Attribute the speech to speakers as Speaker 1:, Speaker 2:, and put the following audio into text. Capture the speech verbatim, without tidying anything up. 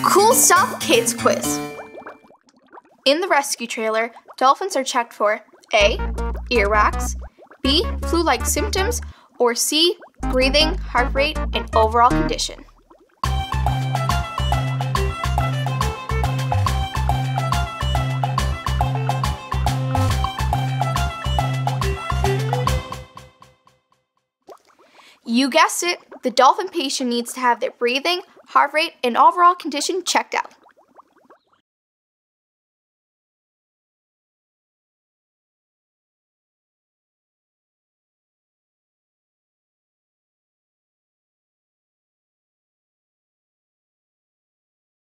Speaker 1: Cool Stuff Kids Quiz. In the rescue trailer, dolphins are checked for A. Earwax, B. Flu-like symptoms, or C. Breathing, heart rate, and overall condition. You guessed it, the dolphin patient needs to have their breathing, heart rate, and overall condition checked out.